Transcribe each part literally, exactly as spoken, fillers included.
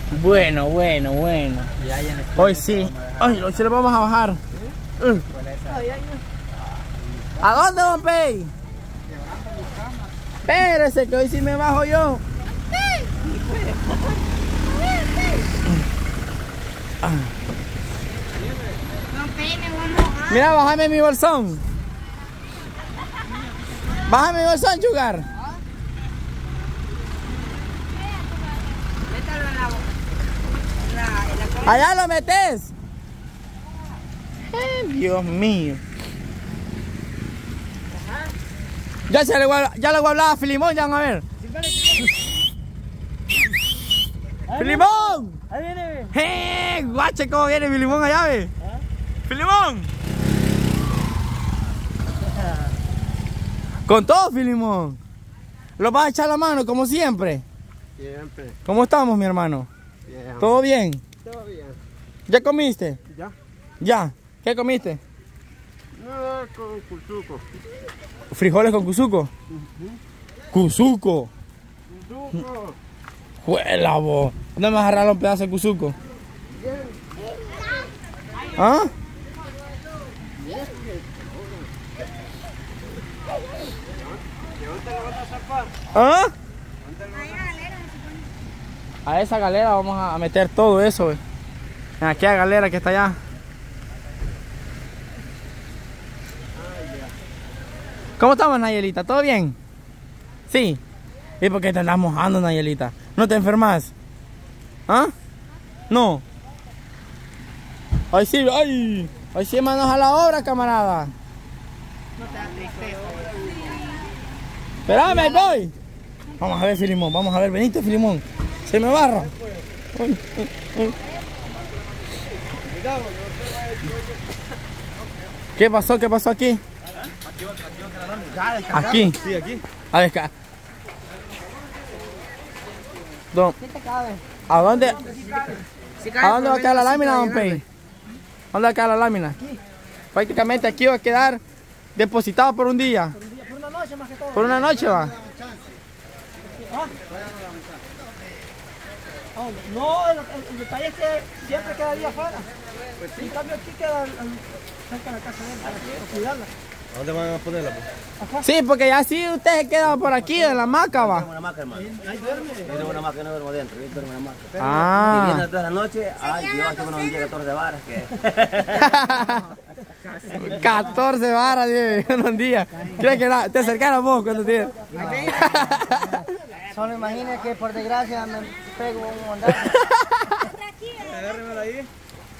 Bueno, bueno, bueno. Hoy sí. Hoy, hoy sí lo vamos a bajar. Uh. ¿A dónde, don Pey? Espérese que hoy sí me bajo yo. Mira, bájame mi bolsón. Bájame mi bolsón, Chugar. Allá lo metes. Eh, Dios mío. Ya, se le, ya le voy a hablar a Filimón, ya van a ver. ¡Filimón! Ahí viene. ¡Eh! Guache cómo viene Filimón allá, ve. ¿Eh? ¡Filimón! Con todo, Filimón. ¿Lo vas a echar la mano como siempre? Siempre. ¿Cómo estamos, mi hermano? Bien. ¿Todo bien? Todo bien. ¿Ya comiste? Ya. ¿Ya? ¿Qué comiste? No, con cuzuco. ¿Frijoles con cuzuco? Uh-huh. ¡Cuzuco! Cuzuco. ¡Juela, vos! ¿Dónde me vas a agarrar un pedazo de cuzuco? ¿Ah? ¿Ah? A esa galera vamos a meter todo eso, ve. En aquella galera que está allá. ¿Cómo estamos, Nayelita? ¿Todo bien? Sí. ¿Y por qué te andas mojando, Nayelita? ¿No te enfermas? ¿Ah? No. Ay, sí, ay. Ay, sí, manos a la obra, camarada. No te das tristeza. Espérame, ahí voy. Vamos a ver, Filimón, vamos a ver, venite, Filimón. Se me barra. Ay, ay, ay. ¿Qué pasó? ¿Qué pasó aquí? Aquí. Sí, aquí. A ver, acá. Don, ¿a dónde? ¿A dónde va a quedar la lámina, don Pey? ¿A dónde va a quedar la lámina? Prácticamente aquí va a quedar depositado por un día. Por una noche más que todo. Por una noche va. No, el, el, el detalle es que siempre quedaría afuera. Pues sí. En cambio aquí queda al, al, cerca de la casa de él, para, para cuidarla. ¿A dónde van a ponerla? Pues? Sí, porque ya sí usted se queda por aquí en la hamaca, va. Tengo una hamaca, hermano. Ahí duerme. Yo tengo una hamaca, yo no duermo dentro, yo duermo en la hamaca. Y Ah. viene toda la noche, ay Dios, aquí unos diez, catorce varas que... catorce varas, Dios, en un día. ¿Crees que la, te acercaron vos cuando tienes? Solo imagina que por desgracia me pego un mandato. Agárremelo ahí.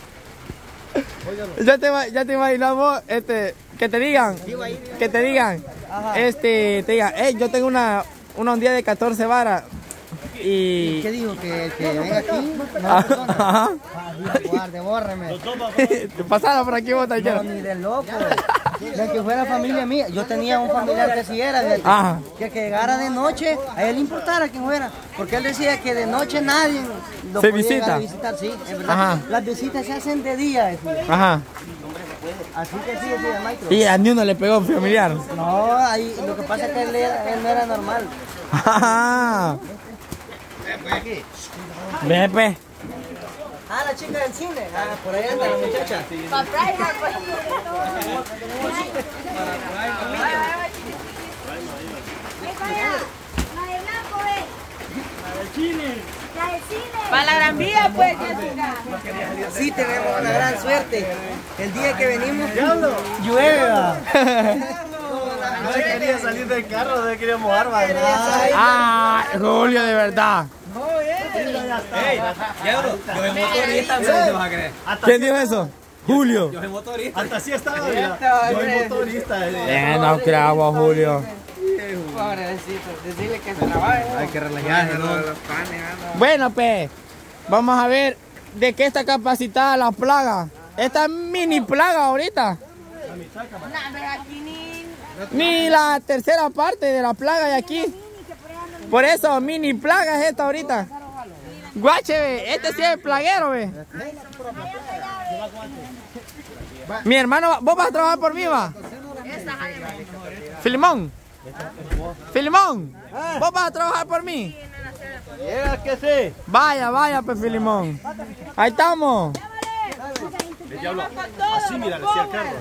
Ya te, ya te imaginas vos, este, que te digan, que te digan, este, te digan, hey, yo tengo una, una hundida de catorce varas. Y... ¿Qué dijo? ¿Que, que venga aquí? No, ajá. Guarde, bórreme. Pasala por aquí vos, No, ni de loco. De que fuera familia mía. Yo tenía un familiar que así era, de, ajá. que, que llegara de noche, a él le importara quién fuera. Porque él decía que de noche nadie lo se podía visita. llegar a visitar, sí, es verdad. Ajá. Las visitas se hacen de día. Decía. Ajá. Así que sí, decía Maestro. Y a ni uno le pegó un familiar. No, ahí, lo que pasa es que él, era, él no era normal. Ajá. Ve, pues. Ah, la chica del cine. Ah, por ahí anda la muchacha. Para la Gran Vía, pues. Sí, tenemos una gran suerte. El día que venimos, llueve. No se quería salir del carro, no se quería mojar, va. Ah, Julio, de verdad. Ey, ya bro, yo soy motorista, no se vas a creer. ¿Quién dijo eso? Julio. Yo soy motorista. Hasta así estaba, mira. Yo soy motorista. Eh, no creo, Julio. Pobrecito, decirle que trabaje. Hay que relajarse, ¿no? Bueno, pues, vamos a ver de qué está capacitada la plaga. Esta mini plaga ahorita. Ni la tercera parte de la plaga de aquí. Por eso, mini plaga es esta ahorita. Guache, ve, este sí es plaguero, ve. Mi hermano, ¿vos vas a trabajar por mí, va? Filimón. Filimón, ¿vos vas a trabajar por mí? Llega que sí. Vaya, vaya, pues Filimón. Ahí estamos. Así, mira, le decía al carro.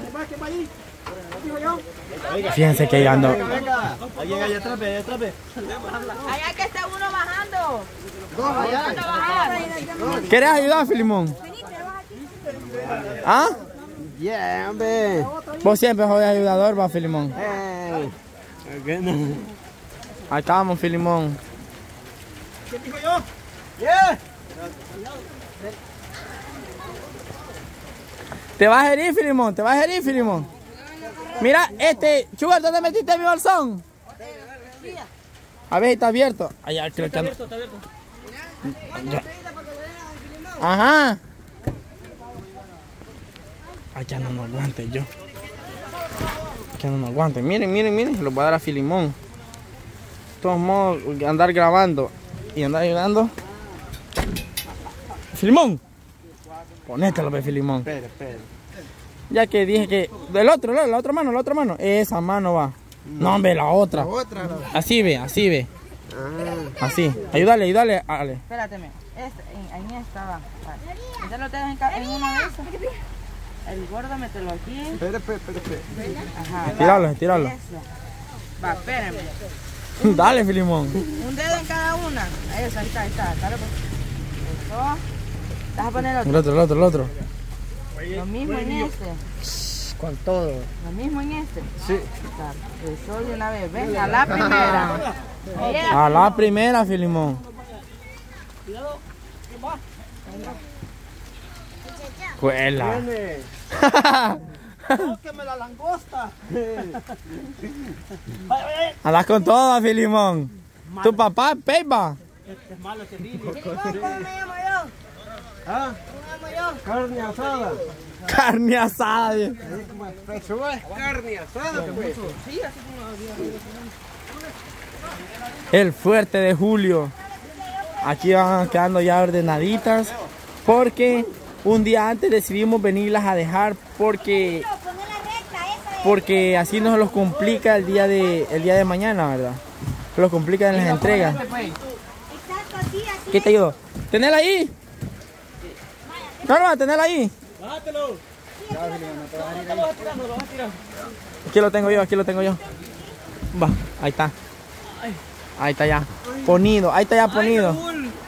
Fíjense que ahí ando. Venga, alguien allá atrás, allá atrás. Allá que está uno bajando. Dos allá. ¿Quieres ayudar, Filimón? ¿Ah? Yeah, hombre. Vos siempre sos ayudador, va, Filimón. Hey. Ahí estamos, Filimón. ¿Qué dijo yo? Yeah. ¿Te vas a herir, Filimón? ¿Te vas a herir, Filimón? Mira, este, Chugar, ¿dónde metiste mi bolsón? A ver, está abierto. Allá, creo que anda. Está abierto. Ya. Ajá. Ay, ya no me aguante yo. Ya no me aguante. Miren, miren, miren. Se los voy a dar a Filimón. De todos modos, andar grabando y andar ayudando. Filimón. Ponételo, ve, Filimón. Espera, espera. Ya que dije que... Del otro, la, la otra mano, la otra mano. Esa mano va. No, hombre, la otra. La otra, no. Así ve, así ve. Ah. Así. Ayúdale, ayúdale, Ale. Espérate, este, en, en esta va. Vale. Ya lo tengo en, ca- en una de esas. El gordo, mételo aquí. Espera, espera, espera, espera. Ajá. Tíralo, tíralo. Eso. Va, espérenme. Dale, Filimón. Un dedo en cada una. Eso, ahí está, ahí está. Dale, pues. Eso. Vas a poner El otro. otro, el otro, el otro. Lo mismo en este. Con todo. Lo mismo en este. Sí. Eso de una vez. Ven, a la primera. A la primera, Filimón. Cuela. Viene. Tóqueme la langosta. Andas con todo, Filimón. Tu papá es Peiba. Es malo este vídeo. ¿Cómo me llamo yo? Ah, ¿Cómo me llamo yo? carne asada. Carne asada. Dios. Eso es carne asada, pues. El fuerte de Julio. Aquí van quedando ya ordenaditas. Porque un día antes decidimos venirlas a dejar. Porque porque así no se los complica el día de, el día de mañana, ¿verdad? Se los complica en las entregas. ¿Qué te ayudo? ¿Tenela ahí? No, no, tenela ahí. Bájatelo. Aquí lo tengo yo, aquí lo tengo yo. Va, ahí está. Ahí está ya. Ponido, ahí está ya ponido.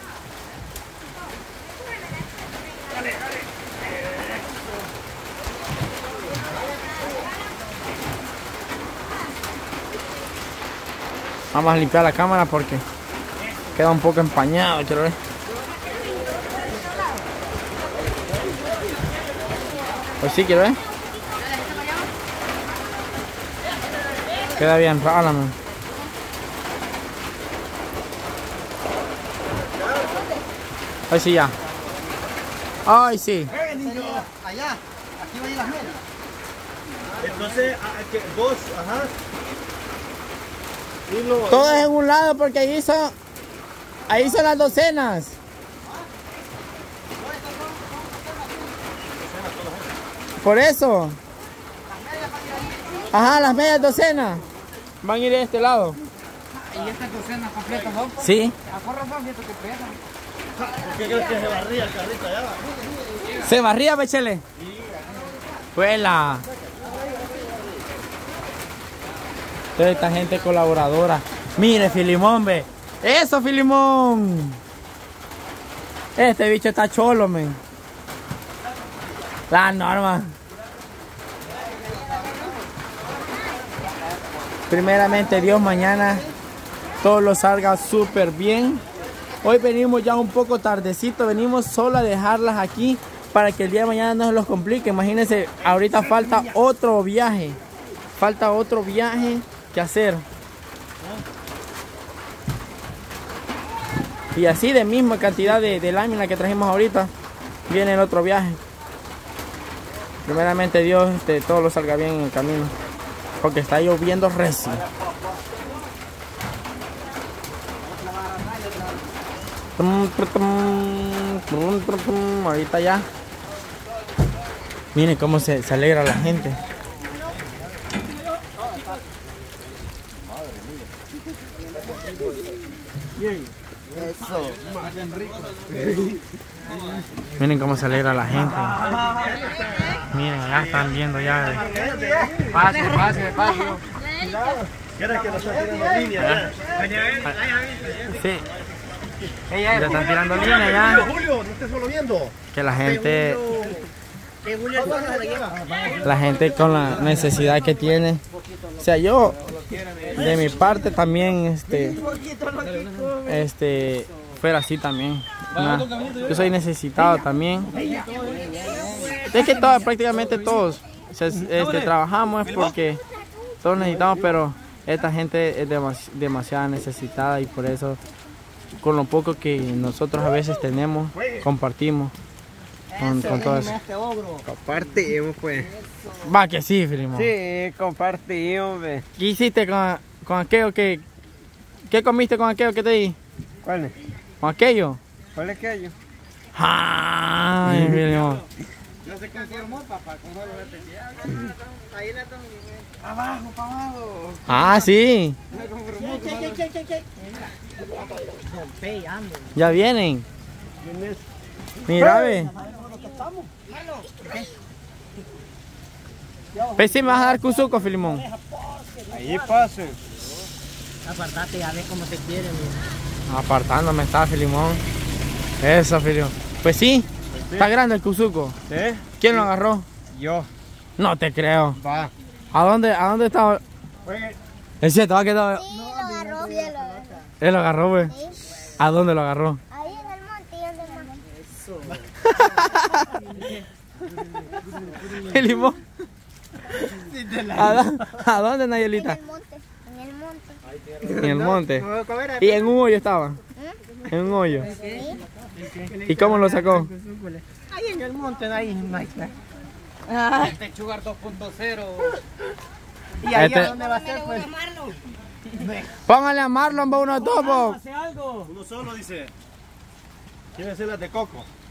Vamos a limpiar la cámara porque queda un poco empañado, quiero ver. Pues sí, quiero ver. Queda bien, rálame. Ay, sí, ya. Ay, sí. Allá. Aquí va a ir las medias. Entonces, a- que vos, ajá. Y lo- Todo es en un lado porque ahí son, ahí son las docenas. Por eso. Ajá, las medias docenas. Van a ir de este lado. ¿Y estas docenas completas, no? Sí. ¿A qué razón siento que pesan? ¿Por qué crees que se barría el carrito allá? Se barría, Pechele. Fuela. Toda esta gente colaboradora. Mire, Filimón, ve. Eso, Filimón. Este bicho está cholo, men. La norma. Primeramente, Dios, mañana todo lo salga súper bien. Hoy venimos ya un poco tardecito. Venimos solo a dejarlas aquí para que el día de mañana no se los complique. Imagínense, ahorita falta otro viaje. Falta otro viaje que hacer. Y así de misma cantidad de, de lámina que trajimos ahorita, viene el otro viaje. Primeramente Dios, este, todo lo salga bien en el camino. Porque está lloviendo recio. Ahorita ya. Miren cómo se, se alegra la gente. Eso. Miren cómo se alegra la gente. Miren, ya están viendo ya. Pase, pase, pase. ¿Quieres que lo estén tirando línea? Sí. Ya están tirando línea ya. Julio, no estés solo viendo. Que la gente, la gente con la necesidad que tiene. O sea, yo de mi parte también, este, este, fuera así también. Nah, yo soy necesitado también. Es que todos, prácticamente todos, o sea, este, trabajamos es porque todos necesitamos, pero esta gente es demasi demasiado necesitada y por eso con lo poco que nosotros a veces tenemos, compartimos con, con todo eso. Compartimos, pues. Va que sí, Filimón. Sí, compartimos, ve. ¿Qué hiciste con, con aquello que... ¿Qué comiste con aquello que te di? ¿Cuál es? ¿Con aquello? ¿Cuál es aquello? Ay, Filimón. No se conformó, papá, con juegos especiales. Ahí la tengo. Abajo, para abajo. Ah, sí. No se conformó. ¿Qué, qué, qué, qué? Ya vienen. Mira, ve. Pues sí me vas a dar cuzuco, Filimón. Ahí pasen. Apartate, a ver cómo te quieren. Apartándome está, Filimón. Eso, Filimón. Pues sí, está grande el cuzuco. ¿Sí? ¿Quién lo agarró? Yo. No te creo. Va. ¿A dónde, a dónde estaba? Oye. Es cierto, va a quedar. Sí, lo agarró. Sí, lo agarró. Él lo agarró, güey. Sí. ¿A dónde lo agarró? Ahí en el monte y en el monte. Filimón. ¿A, dó- ¿A dónde, En Nayelita? el monte. En el monte. En el monte. Y en un hoyo estaba. En un hoyo. ¿Y cómo lo sacó? Ahí en el monte, ahí no hay. Este Sugar dos punto cero. ¿Y ahí Este- a dónde va a ser, pues? Póngale a Marlon para uno topo. Hace algo. Uno solo dice. ¿Quiere hacer las de coco?